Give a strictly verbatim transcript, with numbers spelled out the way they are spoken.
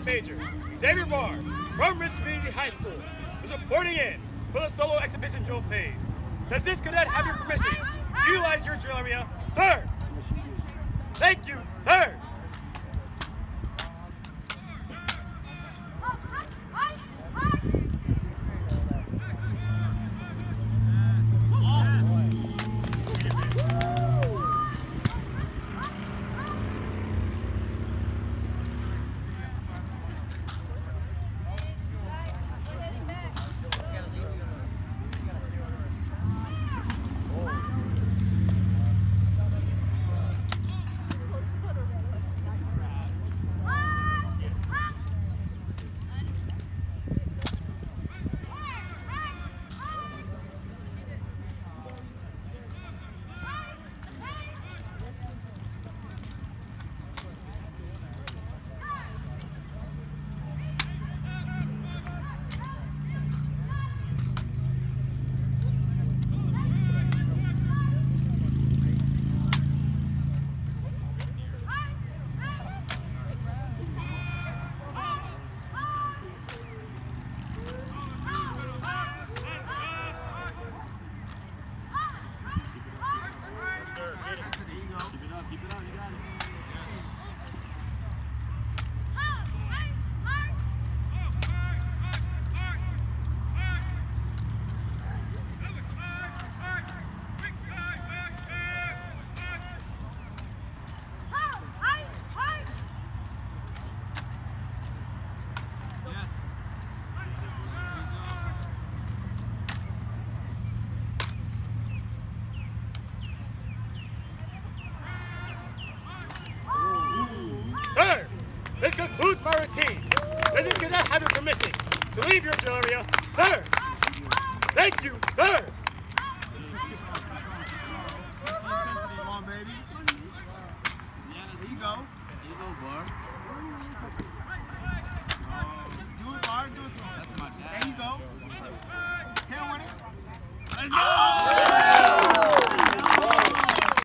Sergeant Major Xavier Barr from Ridge Community High School is reporting in for the solo exhibition drill phase. Does this cadet have your permission to utilize your drill area, sir? Thank you, sir. This concludes my routine. Does this cadet have your permission to leave your drill area, sir? Thank you, sir. Come on, baby. There you go. There you go, Barr. Do it, Barr. Do it to him. That's my dad. There you go. Can't win it. Let's go.